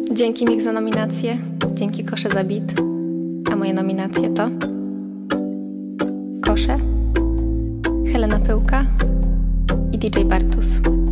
Dzięki Mik za nominację, dzięki Kosze za beat. A moje nominacje to Kosze, Helena Pyłka i DJ Bartus.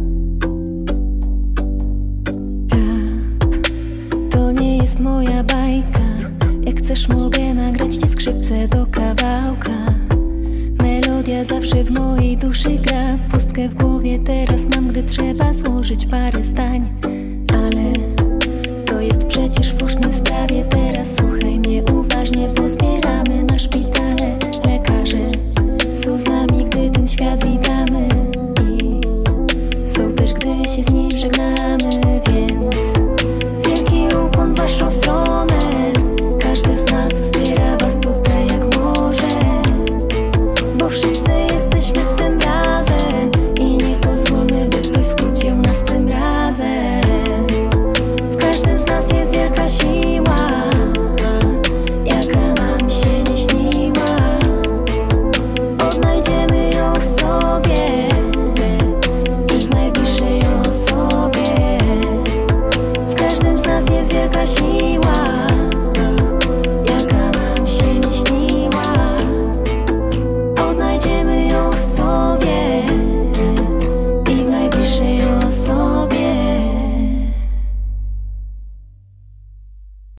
Rap to nie jest moja bajka. Jak chcesz, mogę nagrać ci skrzypce do kawałka. Melodia zawsze w mojej duszy gra. Pustkę w głowie teraz mam, gdy trzeba złożyć parę zdań. Ale to jest przecież w słusznej sprawie. Teraz słuchaj mnie uważnie, bo zbieramy na szpitale. Lekarze są z nami, gdy ten świat witamy, i są też, gdy się z nim żegnamy. Więc wielki ukłon w waszą stronę. Każdy z nas wspiera was tutaj jak może, bo wszyscy jesteśmy w tym razem i nie pozwólmy, by ktoś skrócił nas tym razem. W każdym z nas jest wielka siła, jaka nam się nie śniła. Odnajdziemy ją w sobie i w najbliższej osobie. W każdym z nas jest wielka siła.